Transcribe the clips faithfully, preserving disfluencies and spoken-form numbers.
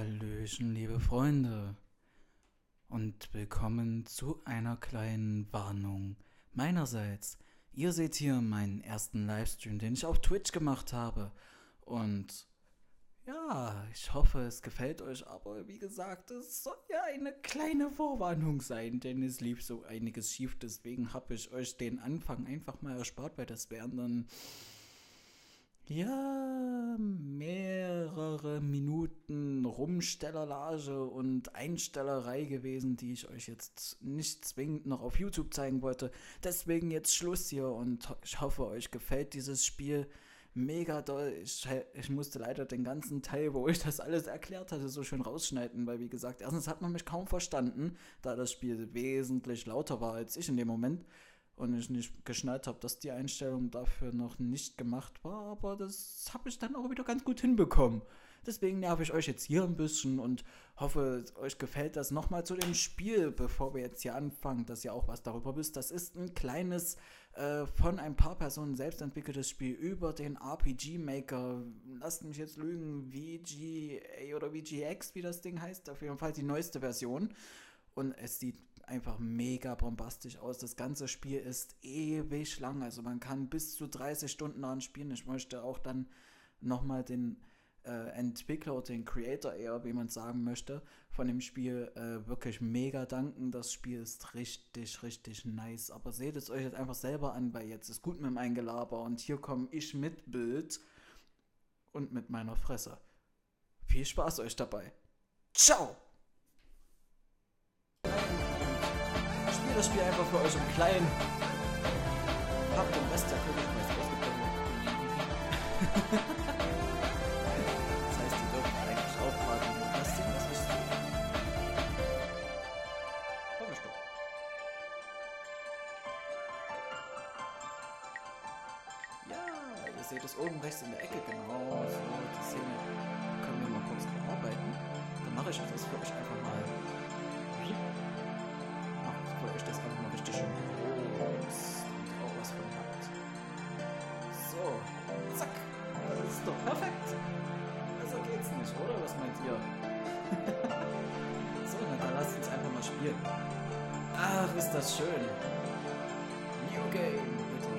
Hallöchen, liebe Freunde, und willkommen zu einer kleinen Warnung meinerseits. Ihr seht hier meinen ersten Livestream, den ich auf Twitch gemacht habe. Und ja, ich hoffe, es gefällt euch, aber wie gesagt, es soll ja eine kleine Vorwarnung sein, denn es lief so einiges schief. Deswegen habe ich euch den Anfang einfach mal erspart, weil das wären dann ja, mehrere Minuten Rumstellerlage und Einstellerei gewesen, die ich euch jetzt nicht zwingend noch auf YouTube zeigen wollte. Deswegen jetzt Schluss hier und ich hoffe, euch gefällt dieses Spiel mega doll. Ich, ich musste leider den ganzen Teil, wo ich das alles erklärt hatte, so schön rausschneiden, weil wie gesagt, erstens hat man mich kaum verstanden, da das Spiel wesentlich lauter war als ich in dem Moment. Und ich nicht geschnallt habe, dass die Einstellung dafür noch nicht gemacht war, aber das habe ich dann auch wieder ganz gut hinbekommen. Deswegen nerv ich euch jetzt hier ein bisschen und hoffe, euch gefällt das. Nochmal zu dem Spiel, bevor wir jetzt hier anfangen, dass ihr auch was darüber wisst. Das ist ein kleines, äh, von ein paar Personen selbst entwickeltes Spiel über den R P G Maker. Lasst mich jetzt lügen, V G A oder V G X, wie das Ding heißt. Auf jeden Fall die neueste Version. Und es sieht einfach mega bombastisch aus. Das ganze Spiel ist ewig lang. Also man kann bis zu dreißig Stunden daran spielen. Ich möchte auch dann nochmal den äh, Entwickler oder den Creator eher, wie man sagen möchte, von dem Spiel äh, wirklich mega danken. Das Spiel ist richtig, richtig nice. Aber seht es euch jetzt einfach selber an, weil jetzt ist gut mit dem Eingelaber. Und hier komme ich mit Bild und mit meiner Fresse. Viel Spaß euch dabei. Ciao! Das Spiel einfach für euch im Kleinen. Habt den Rest der Königreich ausgekommen. Das heißt, die dürfen eigentlich auch gerade nur das sehen, was ich tue. Hoffe ich doch. Ja, ihr seht es oben rechts in der Ecke, genau. So, die Szene können wir mal kurz bearbeiten. Dann mache ich das für euch einfach mal. Weil euch das einfach mal richtig schön groß und auch was von habt. So, zack. Das ist doch perfekt. Besser geht's nicht, oder? Was meint ihr? So, na dann lasst uns einfach mal spielen. Ach, ist das schön. New Game, bitte.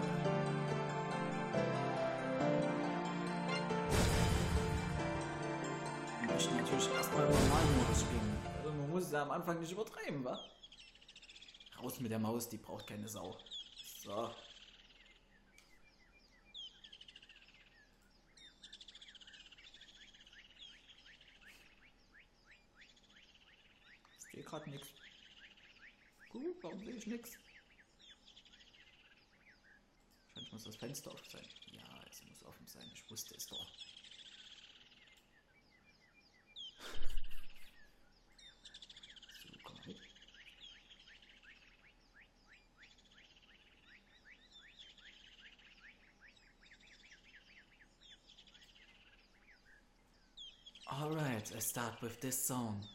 Wir möchten natürlich erstmal im normalen Modus spielen. Also man muss es ja am Anfang nicht übertreiben, wa? Raus mit der Maus, die braucht keine Sau. So. Ich sehe gerade nichts. Gut, warum sehe ich nichts? Wahrscheinlich muss das Fenster offen sein. Ja, es muss offen sein. Ich wusste es doch. So, komm mal mit. Alright, I start with this song.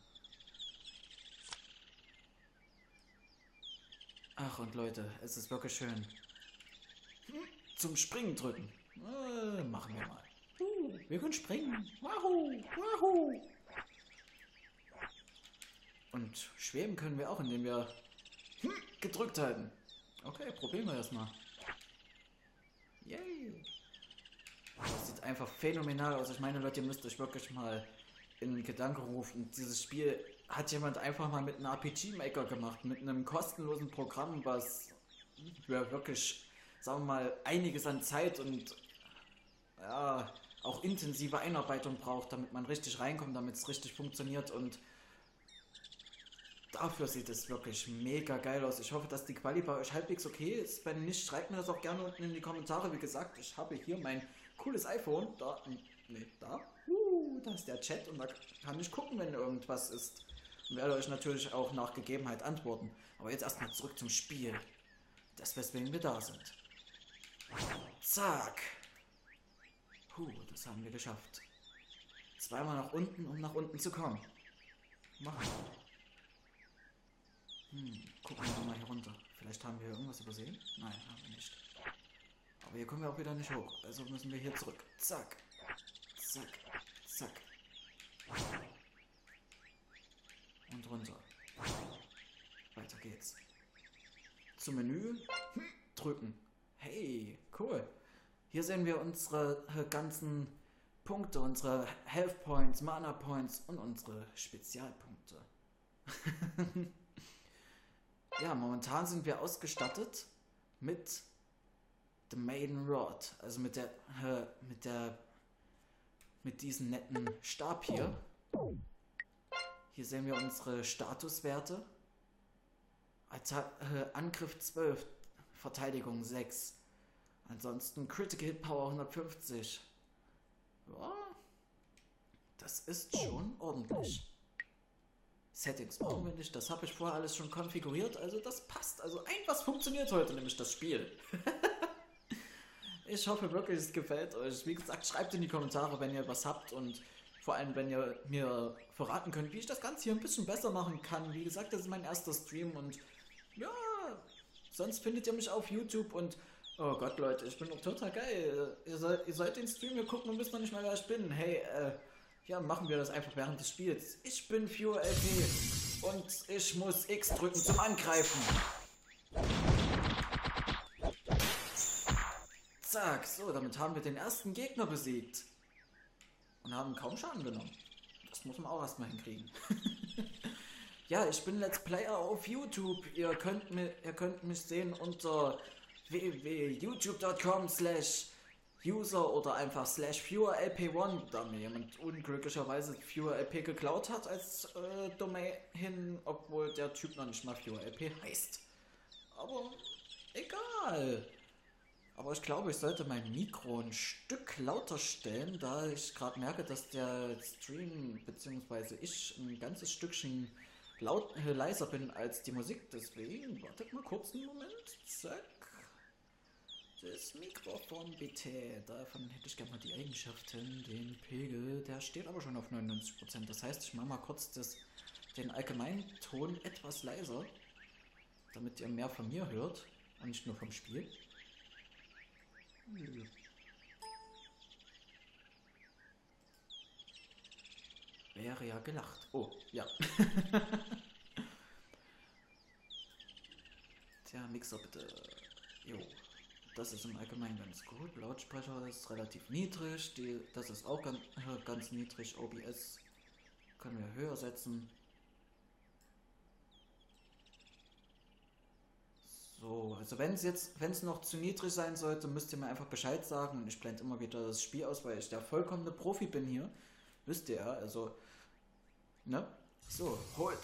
Ach, und Leute, es ist wirklich schön. Zum Springen drücken. Äh, machen wir mal. Uh, wir können springen. Wahoo, wahoo. Und schweben können wir auch, indem wir gedrückt halten. Okay, probieren wir das mal. Yay. Das sieht einfach phänomenal aus. Ich meine, Leute, ihr müsst euch wirklich mal in Gedanken rufen. Dieses Spiel hat jemand einfach mal mit einem R P G Maker gemacht, mit einem kostenlosen Programm, was ja wirklich, sagen wir mal, einiges an Zeit und ja, auch intensive Einarbeitung braucht, damit man richtig reinkommt, damit es richtig funktioniert, und dafür sieht es wirklich mega geil aus. Ich hoffe, dass die Quali bei euch halbwegs okay ist. Wenn nicht, schreibt mir das auch gerne unten in die Kommentare. Wie gesagt, ich habe hier mein cooles iPhone. Da, ne, da. Uh, da ist der Chat und da kann ich gucken, wenn irgendwas ist. Und werde euch natürlich auch nach Gegebenheit antworten. Aber jetzt erstmal zurück zum Spiel. Das, weswegen wir da sind. Zack. Puh, das haben wir geschafft. Zweimal nach unten, um nach unten zu kommen. Machen wir. Hm, gucken wir mal hier runter. Vielleicht haben wir irgendwas übersehen? Nein, haben wir nicht. Aber hier kommen wir auch wieder nicht hoch. Also müssen wir hier zurück. Zack. Zack. Zack. und runter. Weiter geht's. Zum Menü drücken. Hey, cool. Hier sehen wir unsere äh, ganzen Punkte, unsere Health Points, Mana Points und unsere Spezialpunkte. Ja, momentan sind wir ausgestattet mit The Maiden Rod, also mit der, äh, mit der, mit diesem netten Stab hier. Hier sehen wir unsere Statuswerte. Atta äh, Angriff zwölf, Verteidigung sechs. Ansonsten Critical Hit Power hundertfünfzig. Ja, das ist schon ordentlich. Settings brauchen wir nicht, das habe ich vorher alles schon konfiguriert, also das passt. Also irgendwas funktioniert heute, nämlich das Spiel. Ich hoffe wirklich, es gefällt euch. Wie gesagt, schreibt in die Kommentare, wenn ihr was habt und vor allem, wenn ihr mir verraten könnt, wie ich das Ganze hier ein bisschen besser machen kann. Wie gesagt, das ist mein erster Stream und ja, sonst findet ihr mich auf YouTube und oh Gott, Leute, ich bin doch total geil. Ihr sollt, ihr sollt den Stream hier gucken und wisst noch nicht mal, wer ich bin. Hey, äh, ja, machen wir das einfach während des Spiels. Ich bin Viewer L P und ich muss X drücken zum Angreifen. Zack, so, damit haben wir den ersten Gegner besiegt. Und haben kaum Schaden genommen. Das muss man auch erstmal hinkriegen. Ja, ich bin Let's Player auf YouTube. Ihr könnt, mi ihr könnt mich sehen unter w w w punkt youtube punkt com slash user oder einfach slash viewer L P eins, da mir jemand unglücklicherweise viewer L P geklaut hat als äh, Domain, obwohl der Typ noch nicht mal viewer L P heißt. Aber egal. Aber ich glaube, ich sollte mein Mikro ein Stück lauter stellen, da ich gerade merke, dass der Stream bzw. ich ein ganzes Stückchen laut, äh, leiser bin als die Musik. Deswegen, wartet mal kurz einen Moment. Zack. Das Mikrofon bitte. Davon hätte ich gerne mal die Eigenschaften. Den Pegel, der steht aber schon auf neunundneunzig Prozent. Das heißt, ich mache mal kurz das, den Allgemeinton etwas leiser, damit ihr mehr von mir hört und nicht nur vom Spiel. Wäre ja gelacht. Oh, ja. Tja, Mixer bitte. Jo. Das ist im Allgemeinen ganz gut. Lautsprecher ist relativ niedrig. Die, das ist auch ganz, ganz niedrig. O B S können wir höher setzen. So, also wenn es jetzt, wenn es noch zu niedrig sein sollte, müsst ihr mir einfach Bescheid sagen und ich blende immer wieder das Spiel aus, weil ich der vollkommene Profi bin hier. Wisst ihr ja, also, ne? So, holt.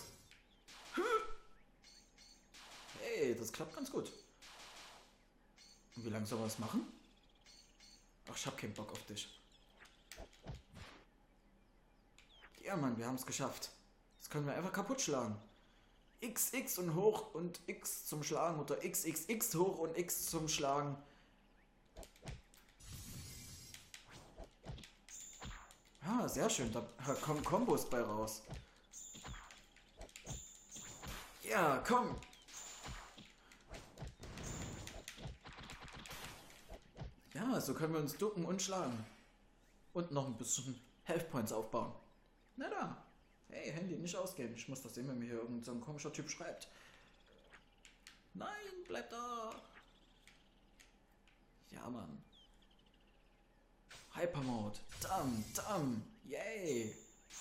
Hey, das klappt ganz gut. Und wie lange soll man das machen? Ach, ich hab keinen Bock auf dich. Ja, Mann, wir haben es geschafft. Das können wir einfach kaputt schlagen. X X und hoch und X zum Schlagen oder X X X hoch und X zum Schlagen. Ja, sehr schön, da kommen Kombos bei raus. Ja, komm. Ja, so können wir uns ducken und schlagen. Und noch ein bisschen Health Points aufbauen. Na da. Hey, Handy nicht ausgehen. Ich muss das sehen, wenn mir hier irgend so ein komischer Typ schreibt. Nein, bleib da. Ja, Mann. Hypermode. Dam, dam. Yay.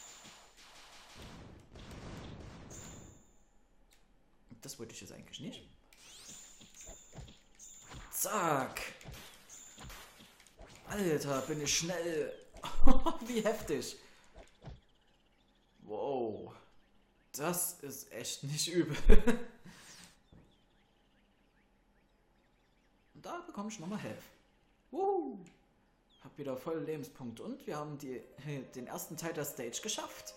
Das wollte ich jetzt eigentlich nicht. Zack. Alter, bin ich schnell. Wie heftig. Wow, das ist echt nicht übel. Und da bekomme ich nochmal Health. Wuhu. Hab wieder voll Lebenspunkte und wir haben die, den ersten Teil der Stage geschafft.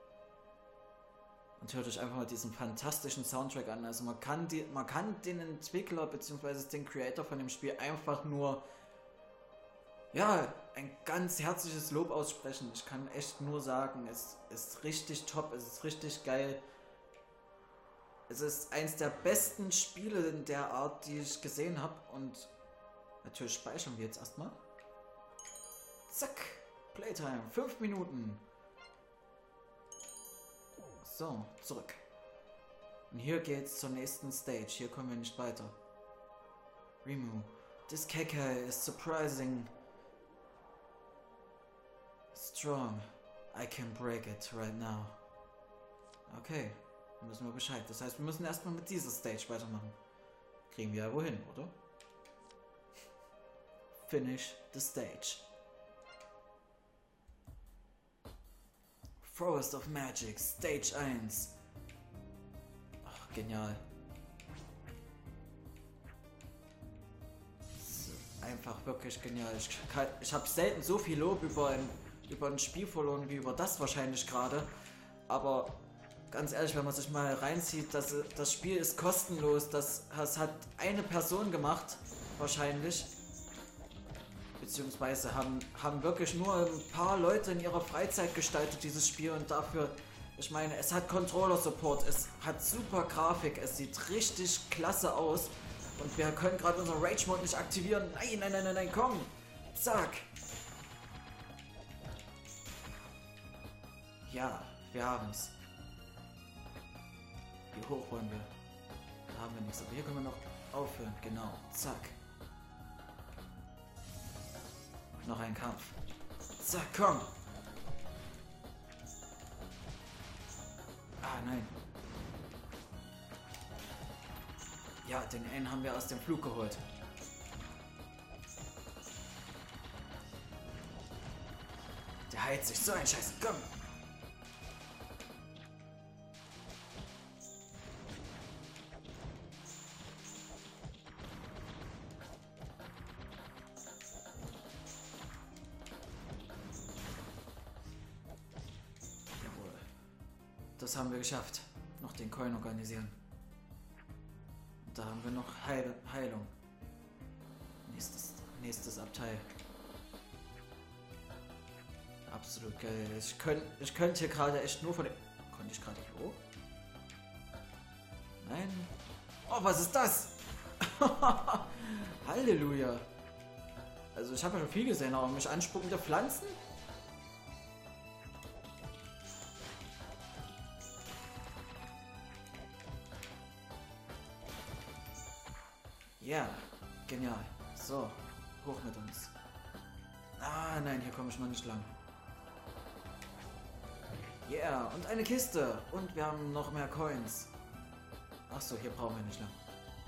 Und hört euch einfach mal diesen fantastischen Soundtrack an. Also man kann, die, man kann den Entwickler bzw. den Creator von dem Spiel einfach nur, ja, ein ganz herzliches Lob aussprechen. Ich kann echt nur sagen, es ist richtig top, es ist richtig geil. Es ist eins der besten Spiele in der Art, die ich gesehen habe. Und natürlich speichern wir jetzt erstmal. Zack, Playtime, fünf Minuten. So, zurück. Und hier geht's zur nächsten Stage. Hier kommen wir nicht weiter. Rimu, this Kekai is surprising strong. I can break it right now. Okay, dann müssen wir Bescheid. Das heißt, wir müssen erstmal mit dieser Stage weitermachen. Kriegen wir ja wohin, oder? Finish the stage. Forest of Magic, Stage eins. Ach, genial. Einfach wirklich genial. Ich, ich habe selten so viel Lob über ein, über ein Spiel verloren wie über das wahrscheinlich gerade. Aber ganz ehrlich, wenn man sich mal reinzieht, das, das Spiel ist kostenlos. Das, das hat eine Person gemacht, wahrscheinlich. Beziehungsweise haben, haben wirklich nur ein paar Leute in ihrer Freizeit gestaltet, dieses Spiel. Und dafür, ich meine, es hat Controller-Support, es hat super Grafik, es sieht richtig klasse aus. Und wir können gerade unseren Rage-Mode nicht aktivieren. Nein, nein, nein, nein, nein, komm. Zack. Ja, wir haben's. Wie hoch wollen wir? Da haben wir nichts. Aber hier können wir noch aufhören. Genau. Zack. Noch ein Kampf. Zack, komm. Ah, nein. Ja, den einen haben wir aus dem Flug geholt. Der heilt sich so ein Scheiß. Komm. Jawohl. Das haben wir geschafft. Noch den Coin organisieren. Da haben wir noch Heil Heilung. Nächstes, nächstes Abteil. Absolut geil. Ich könnte ich könnt hier gerade echt nur von dem... Konnte ich gerade hier hoch? Nein. Oh, was ist das? Halleluja. Also ich habe ja schon viel gesehen, aber mich anspuckende Pflanzen? Ja, genial. So, hoch mit uns. Ah, nein, hier komme ich noch nicht lang. Yeah, und eine Kiste. Und wir haben noch mehr Coins. Ach so, hier brauchen wir nicht lang.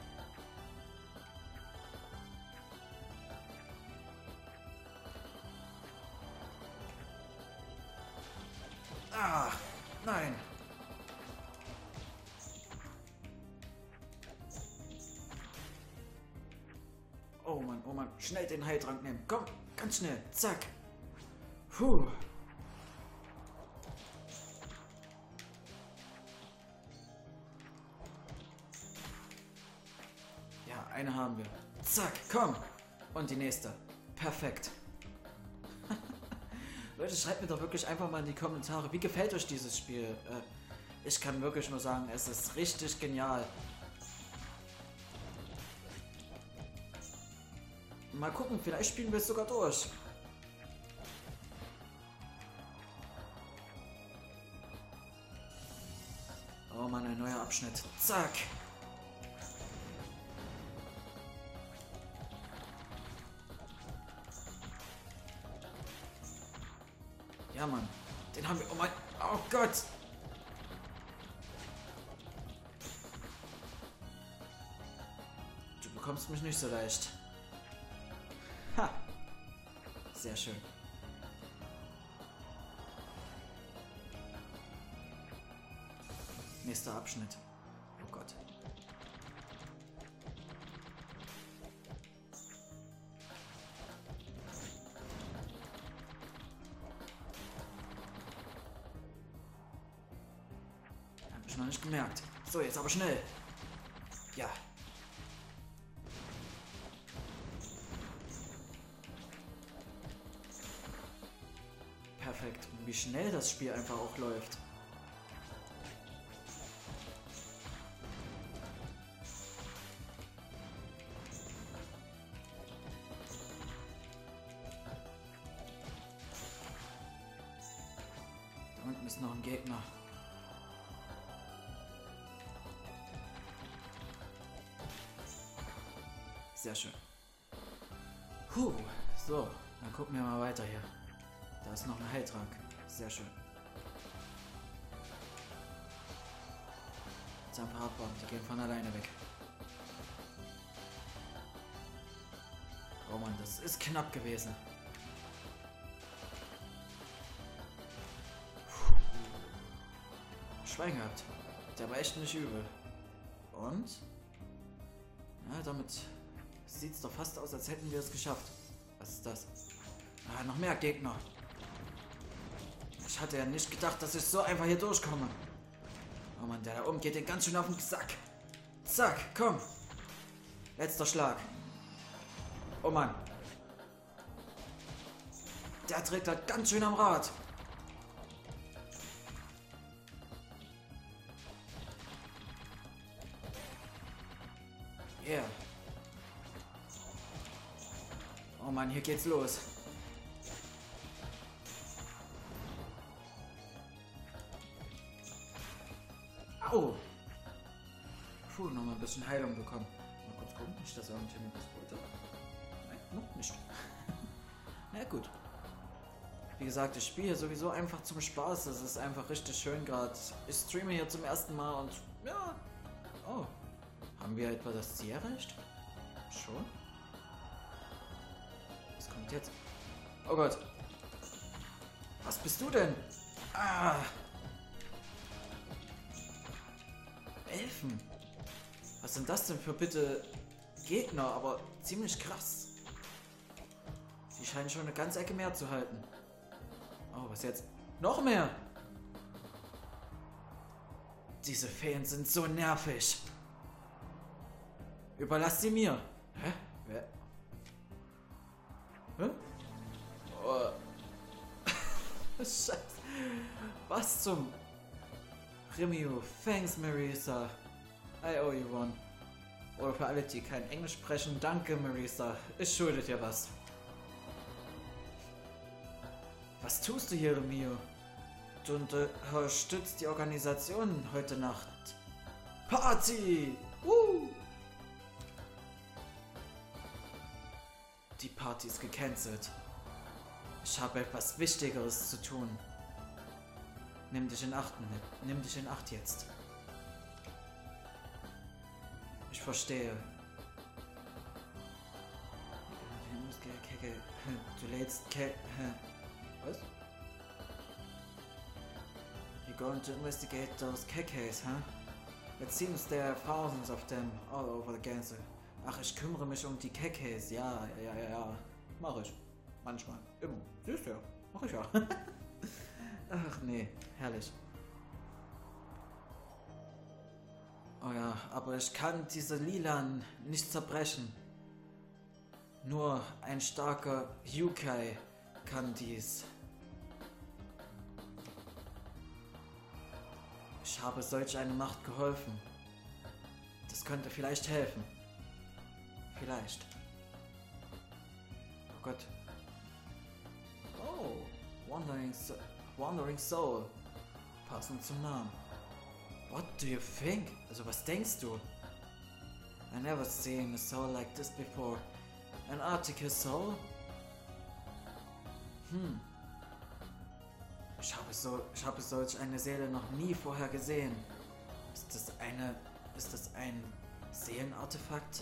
Ah, nein. Oh Mann, oh Mann. Schnell den Heiltrank nehmen. Komm, ganz schnell. Zack. Puh. Ja, eine haben wir. Zack, komm. Und die nächste. Perfekt. Leute, schreibt mir doch wirklich einfach mal in die Kommentare, wie gefällt euch dieses Spiel? Äh, ich kann wirklich nur sagen, es ist richtig genial. Mal gucken, vielleicht spielen wir es sogar durch. Oh Mann, ein neuer Abschnitt. Zack. Ja, Mann. Den haben wir... Oh mein... Oh Gott. Du bekommst mich nicht so leicht. Ha! Sehr schön. Nächster Abschnitt. Oh Gott. Hab ich noch nicht gemerkt. So, jetzt aber schnell. Ja. Perfekt. Und wie schnell das Spiel einfach auch läuft. Da unten ist noch ein Gegner. Sehr schön. Puh, so, dann gucken wir mal weiter hier. Da ist noch ein Heiltrank. Sehr schön. Jetzt einfach abbauen, die gehen von alleine weg. Oh Mann, das ist knapp gewesen. Schwein gehabt. Der war echt nicht übel. Und? Ja, damit sieht es doch fast aus, als hätten wir es geschafft. Was ist das? Ah, noch mehr Gegner. Ich hatte ja nicht gedacht, dass ich so einfach hier durchkomme. Oh Mann, der da oben geht den ganz schön auf den Sack. Zack, komm. Letzter Schlag. Oh Mann. Der trägt da ganz schön am Rad. Yeah. Oh Mann, hier geht's los. Au! Puh, nochmal ein bisschen Heilung bekommen. Mal kurz gucken, nicht, dass irgendjemand das wollte. Nein, noch nicht. Na gut. Wie gesagt, ich spiele hier sowieso einfach zum Spaß. Das ist einfach richtig schön gerade. Ich streame hier zum ersten Mal und ja. Oh. Haben wir etwa das Ziel erreicht? Schon? Was kommt jetzt? Oh Gott. Was bist du denn? Ah. Elfen. Was sind das denn für bitte Gegner? Aber ziemlich krass. Die scheinen schon eine ganze Ecke mehr zu halten. Oh, was jetzt? Noch mehr! Diese Feen sind so nervig. Überlass sie mir. Hä? Wer? Hä? Oh. Scheiße. Was zum... Rimio, thanks Marisa. I owe you one. Oder für alle, die kein Englisch sprechen, danke Marisa. Ich schulde dir was. Was tust du hier, Rimio? Du unterstützt die Organisation heute Nacht. Party! Woo! Die Party ist gecancelt. Ich habe etwas Wichtigeres zu tun. Nimm dich in Acht, nimm dich in Acht jetzt. Ich verstehe. Du lädst Ke... Was? You're going to investigate those K Ks, huh? It seems there are thousands of them all over the Gänse. Ach, ich kümmere mich um die K Ks. Ja, ja, ja, ja. Mach ich. Manchmal. Immer. Siehst du ja. Mach ich ja. Ach nee, herrlich. Oh ja, aber ich kann diese Lilan nicht zerbrechen. Nur ein starker Yukai kann dies. Ich habe solch eine Macht geholfen. Das könnte vielleicht helfen. Vielleicht. Oh Gott. Oh, Wandering, so Wandering Soul. Passend zum Namen. What do you think? Also was denkst du? I never seen a soul like this before. An Arctic soul? Hm. Ich habe so, ich habe solch eine Seele noch nie vorher gesehen. Ist das eine, ist das ein Seelenartefakt?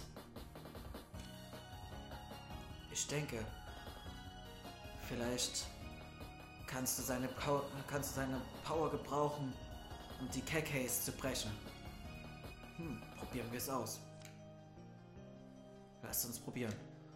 Ich denke, vielleicht kannst du seine Power, kannst du seine Power gebrauchen, um die K Ks zu brechen. Hm, probieren wir es aus. Lasst uns probieren.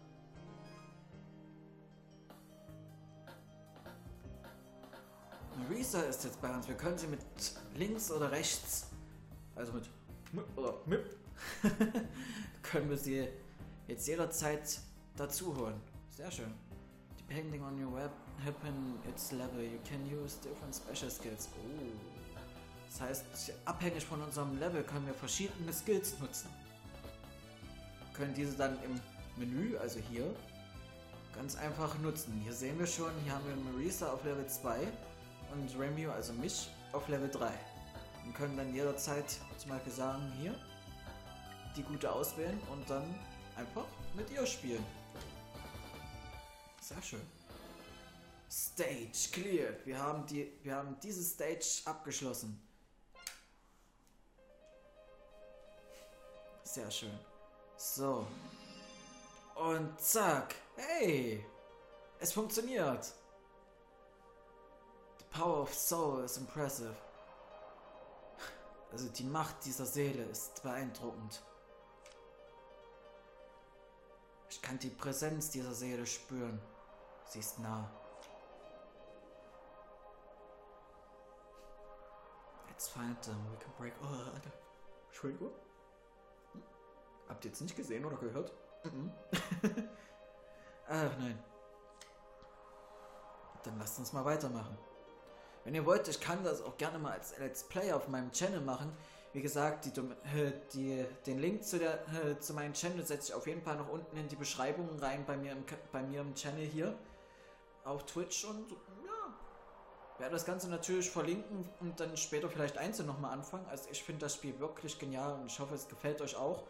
Marisa ist jetzt bei uns. Wir können sie mit links oder rechts, also mit oder mit, können wir sie jetzt jederzeit dazu holen. Sehr schön. Depending on your weapon, its level, you can use different special skills. Oh. Das heißt, abhängig von unserem Level können wir verschiedene Skills nutzen. Wir können diese dann im Menü, also hier, ganz einfach nutzen. Hier sehen wir schon, hier haben wir Marisa auf Level zwei und Remio, also mich, auf Level drei. Und können dann jederzeit zum Beispiel sagen, hier, die gute auswählen und dann einfach mit ihr spielen. Sehr schön. Stage cleared. Wir haben die, wir haben diese Stage abgeschlossen. Sehr schön. So. Und zack. Hey. Es funktioniert. The power of soul is impressive. Also die Macht dieser Seele ist beeindruckend. Ich kann die Präsenz dieser Seele spüren. Sie ist nah. Let's find them. We can break... Oh, Alter. Entschuldigung. Hm? Habt ihr jetzt nicht gesehen oder gehört? Mhm. Ach nein. Dann lasst uns mal weitermachen. Wenn ihr wollt, ich kann das auch gerne mal als Let's Play auf meinem Channel machen. Wie gesagt, die, die, den Link zu, der, zu meinem Channel setze ich auf jeden Fall noch unten in die Beschreibung rein bei mir im, bei mir im Channel hier. Auf Twitch und ja, werde das Ganze natürlich verlinken und dann später vielleicht einzeln nochmal anfangen. Also ich finde das Spiel wirklich genial und ich hoffe, es gefällt euch auch.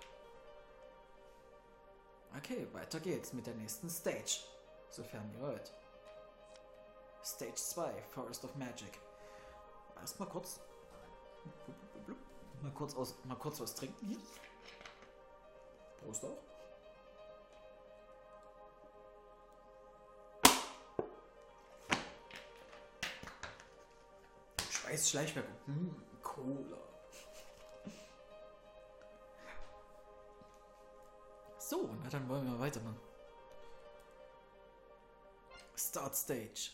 Okay, weiter geht's mit der nächsten Stage, sofern ihr wollt. Stage zwei, Forest of Magic. Erstmal kurz. Mal kurz, aus, mal kurz was trinken hier. Prost auch. Schweiß, Schleichwerbung. Hm, Cola. So, na dann wollen wir weitermachen. Start Stage.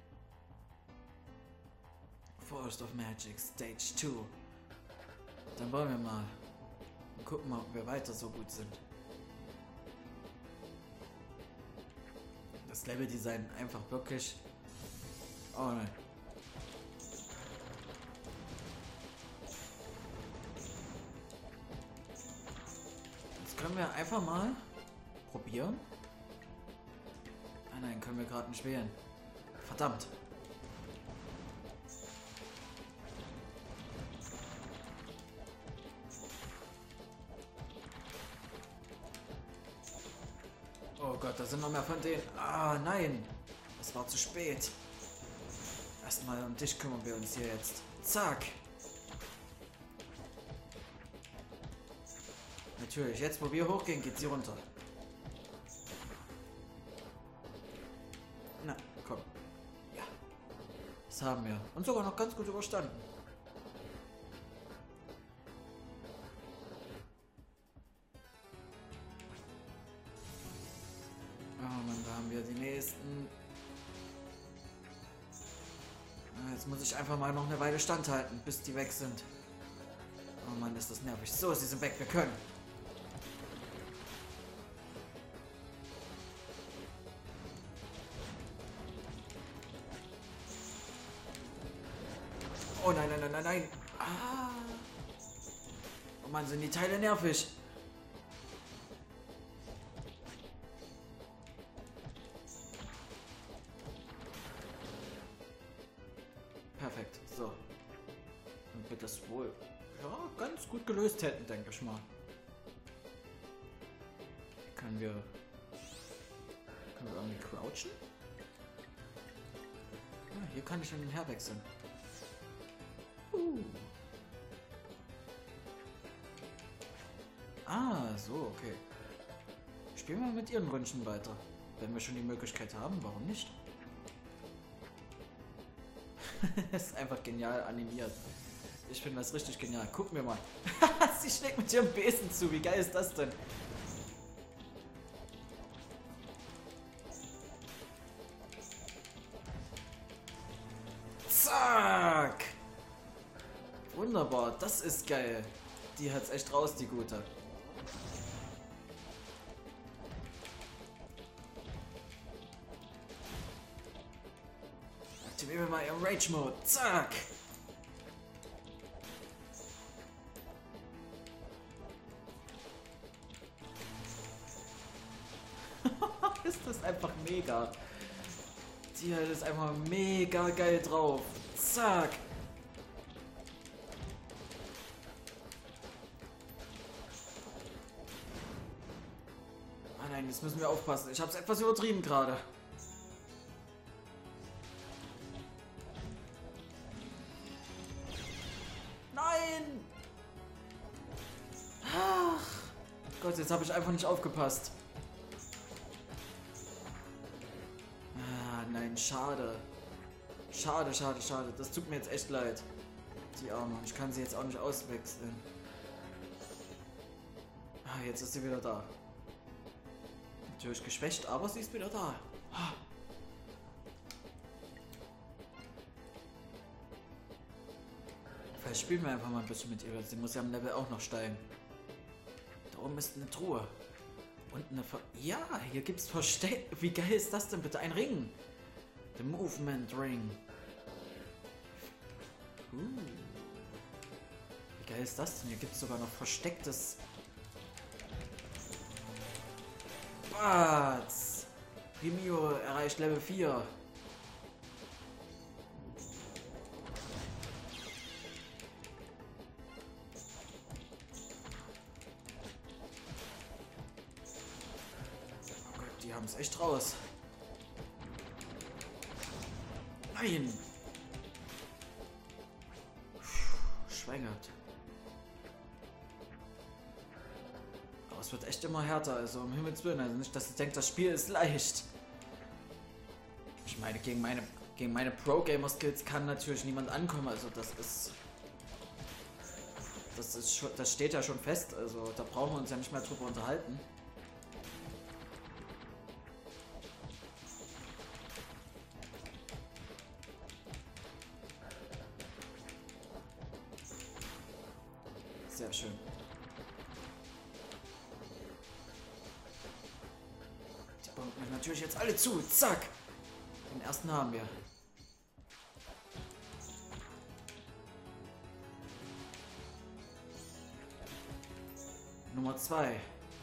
Forest of Magic, Stage zwei. Dann wollen wir mal gucken, ob wir weiter so gut sind. Das Leveldesign einfach wirklich... Oh nein. Jetzt können wir einfach mal probieren. Ah nein, können wir gerade nicht wählen. Verdammt. Oh Gott, da sind noch mehr von denen. Ah, nein. Es war zu spät. Erstmal um dich kümmern wir uns hier jetzt. Zack. Natürlich, jetzt wo wir hochgehen, geht sie runter. Na, komm. Ja. Das haben wir. Und sogar noch ganz gut überstanden. Die nächsten. Jetzt muss ich einfach mal noch eine Weile standhalten, bis die weg sind. Oh Mann, ist das nervig. So, sie sind weg, wir können. Oh nein, nein, nein, nein, nein. Ah. Oh Mann, sind die Teile nervig. Perfekt, so. Und wir das wohl ja, ganz gut gelöst hätten, denke ich mal. Können wir... Können wir irgendwie crouchen? Ja, hier kann ich hin und her wechseln. Uh. Ah, so, okay. Spielen wir mit ihren Wünschen weiter. Wenn wir schon die Möglichkeit haben, warum nicht? Das ist einfach genial animiert. Ich finde das richtig genial. Gucken wir mal. Sie schlägt mit ihrem Besen zu. Wie geil ist das denn? Zack! Wunderbar. Das ist geil. Die hat's echt raus, die Gute. Aktivieren wir mal ihren Rage Mode. Zack! Ist das einfach mega. Die halt ist einfach mega geil drauf. Zack! Nein, jetzt müssen wir aufpassen. Ich habe es etwas übertrieben gerade. Nein! Ach Gott, jetzt habe ich einfach nicht aufgepasst. Ah, nein, schade. Schade, schade, schade. Das tut mir jetzt echt leid. Die Arme. Ich kann sie jetzt auch nicht auswechseln. Ah, jetzt ist sie wieder da. Natürlich geschwächt, aber sie ist wieder da. Vielleicht spielen wir einfach mal ein bisschen mit ihr. Sie muss ja am Level auch noch steigen. Da oben ist eine Truhe. Und eine Ver... Ja, hier gibt's Versteck... Wie geil ist das denn bitte? Ein Ring. The Movement Ring. Uh. Wie geil ist das denn? Hier gibt es sogar noch verstecktes... Was? Rimio erreicht Level vier. Oh Gott, die haben es echt raus. Nein! Schwängert. Aber es wird echt immer härter, also um Himmels Willen. Also nicht, dass ihr denkt, das Spiel ist leicht. Ich meine, gegen meine, gegen meine Pro-Gamer-Skills kann natürlich niemand ankommen, also das ist... Das ist schon, das steht ja schon fest, also da brauchen wir uns ja nicht mehr drüber unterhalten. Sehr schön. Die bomben mich natürlich jetzt alle zu. Zack. Den ersten haben wir. Nummer zwei.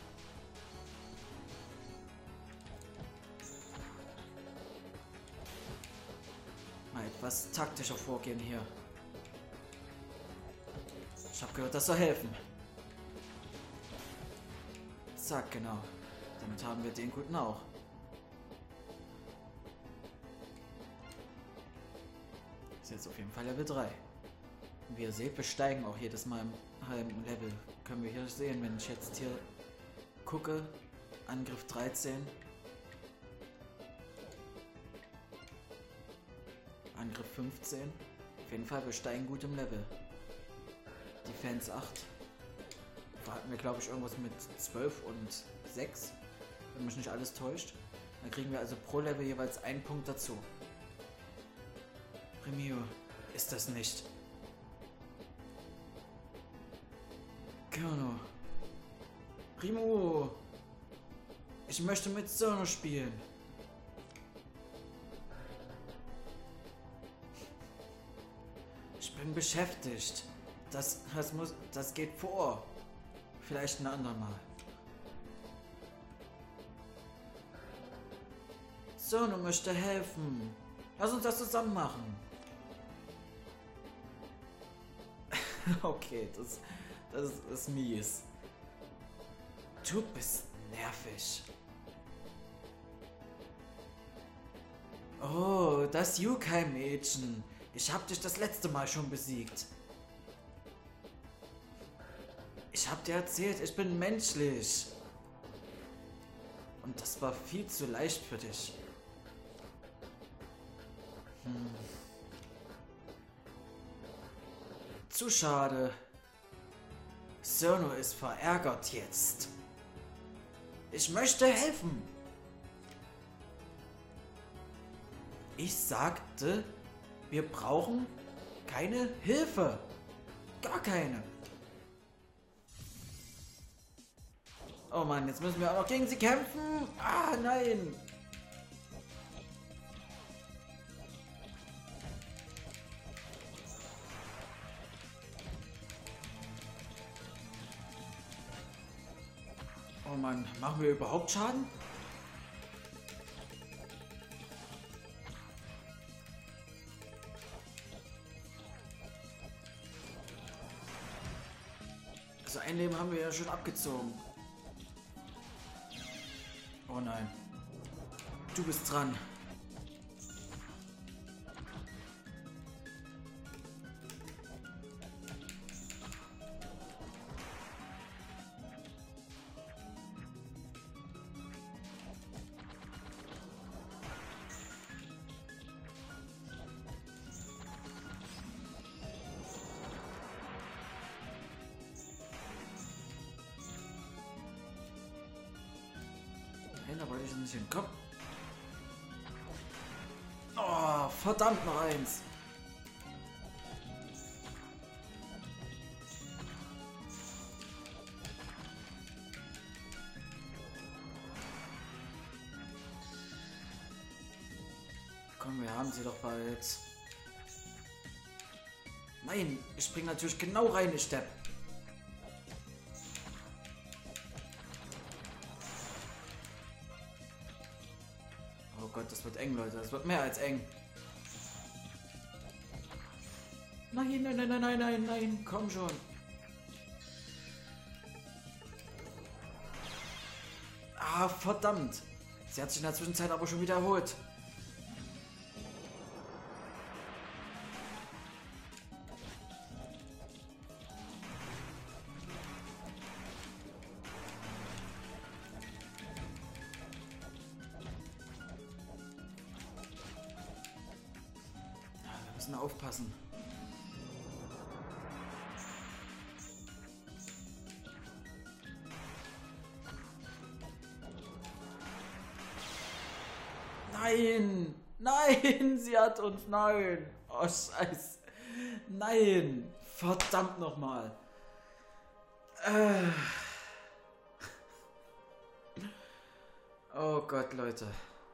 Mal etwas taktischer vorgehen hier. Ich habe gehört, das soll helfen. Zack, genau. Damit haben wir den guten auch. Ist jetzt auf jeden Fall Level drei. Wie ihr seht, wir steigen auch jedes Mal im halben Level. Können wir hier sehen, wenn ich jetzt hier gucke. Angriff dreizehn. Angriff fünfzehn. Auf jeden Fall, wir steigen gut im Level. Defense acht. Da hatten wir, glaube ich, irgendwas mit zwölf und sechs. Wenn mich nicht alles täuscht. Dann kriegen wir also pro Level jeweils einen Punkt dazu. Rimio ist das nicht. Kano. Primo. Ich möchte mit Sono spielen. Ich bin beschäftigt. Das, das muss, das geht vor. Vielleicht ein andermal. Sono möchte helfen. Lass uns das zusammen machen. Okay, das, das ist mies. Du bist nervig. Oh, das Yukai-Mädchen. Ich hab dich das letzte Mal schon besiegt. Ich hab dir erzählt, ich bin menschlich. Und das war viel zu leicht für dich. Hm. Zu schade. Sono ist verärgert jetzt. Ich möchte helfen. Ich sagte, wir brauchen keine Hilfe. Gar keine. Oh Mann, jetzt müssen wir auch noch gegen sie kämpfen. Ah, nein. Oh Mann, machen wir überhaupt Schaden? Also ein Leben haben wir ja schon abgezogen. Oh nein. Du bist dran. Nein, da wollte ich nicht hin. Komm. Oh, verdammt, noch eins. Komm, wir haben sie doch bald. Nein, ich spring natürlich genau rein, ich Depp. Oh Gott, das wird eng, Leute. Das wird mehr als eng. Nein, nein, nein, nein, nein, nein, nein. Komm schon. Ah, verdammt. Sie hat sich in der Zwischenzeit aber schon wieder erholt. Wir müssen aufpassen. Nein! Nein! Sie hat uns... Nein! Oh, Scheiße! Nein! Verdammt nochmal! Äh. Oh Gott, Leute.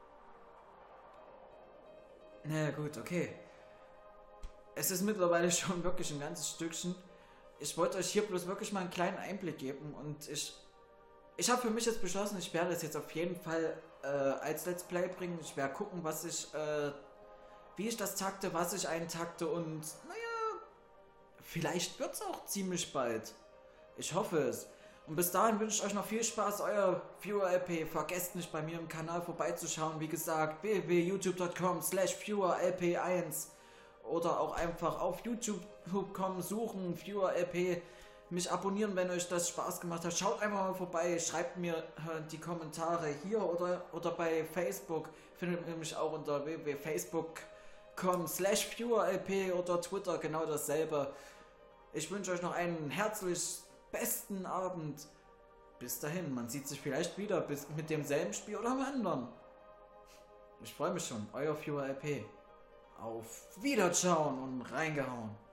Na gut, okay. Es ist mittlerweile schon wirklich ein ganzes Stückchen. Ich wollte euch hier bloß wirklich mal einen kleinen Einblick geben und ich... Ich habe für mich jetzt beschlossen, ich werde es jetzt auf jeden Fall äh, als Let's Play bringen. Ich werde gucken, was ich, äh, wie ich das takte, was ich eintakte und naja, vielleicht wird es auch ziemlich bald. Ich hoffe es. Und bis dahin wünsche ich euch noch viel Spaß, euer Viewer L P. Vergesst nicht bei mir im Kanal vorbeizuschauen. Wie gesagt, w w w punkt youtube punkt com slash viewer L P eins oder auch einfach auf YouTube punkt com suchen, Viewer L P. Mich abonnieren, wenn euch das Spaß gemacht hat. Schaut einfach mal vorbei, schreibt mir die Kommentare hier oder, oder bei Facebook. Findet ihr mich auch unter w w w punkt facebook punkt com slash viewer L P oder Twitter, genau dasselbe. Ich wünsche euch noch einen herzlich besten Abend. Bis dahin, man sieht sich vielleicht wieder bis mit demselben Spiel oder am anderen. Ich freue mich schon, euer Viewer L P. Auf Wiederschauen und reingehauen.